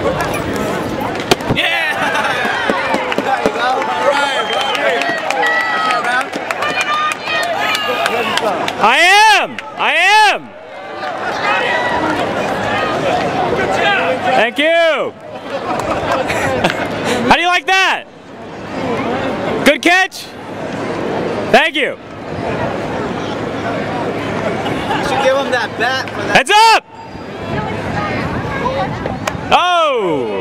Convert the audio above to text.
Yeah! There you go. All right, buddy. I am! Thank you! How do you like that? Good catch? Thank you! You should give him that bat for that. Heads up! Oh!